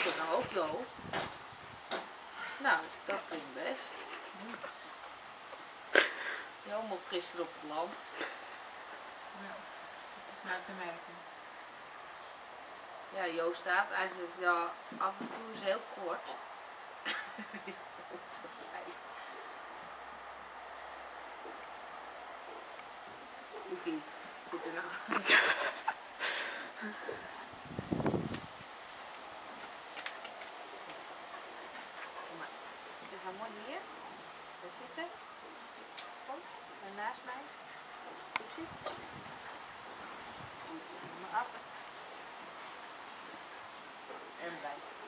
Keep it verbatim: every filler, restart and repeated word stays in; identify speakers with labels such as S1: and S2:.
S1: het nou ook, Jo? Nou, dat klinkt best. Jo mocht gisteren op het land.
S2: Ja, dat is nou te merken.
S1: Ja, Jo staat eigenlijk wel af en toe is heel kort. Oekie, zit er nog. Kom maar. Je gaat mooi hier. Daar zitten. Kom, daar naast mij. Goed zitten. Goed, maar af. En blijf.